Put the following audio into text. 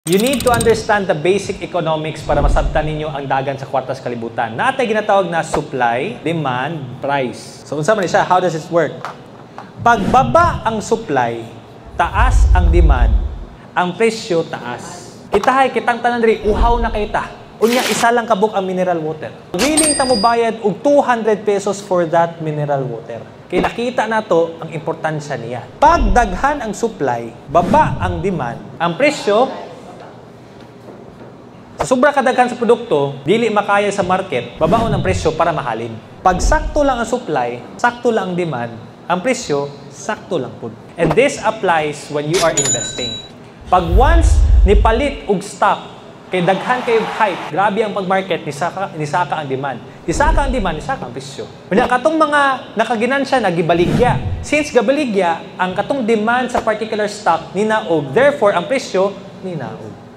You need to understand the basic economics para masabtan ninyo ang dagan sa kwartas kalibutan. Natay ginatawag na supply, demand, price. So, unsa man siya? How does it work? Pag baba ang supply, taas ang demand, ang presyo taas. Kitang tanan diri uhaw na kita. Unya isa lang kabuk ang mineral water. Willing ta mo bayad og 200 pesos for that mineral water. Kaya nakita nato ang importansya niya. Pag daghan ang supply, baba ang demand, ang presyo sa sobra kadaghan sa produkto, dili makaya sa market, babaon ang presyo para mahalin. Pag sakto lang ang supply, sakto lang ang demand, ang presyo, sakto lang po. And this applies when you are investing. Pag once nipalit og stock, kay daghan kayo hype, grabe ang pag-market, nisaka ang demand. Nisaka ang demand, nisaka ang presyo. Kaya katong mga nakaginansya, nagibaligya. Since gabaligya, ang katong demand sa particular stock, ninaog. Therefore, ang presyo, ninaog.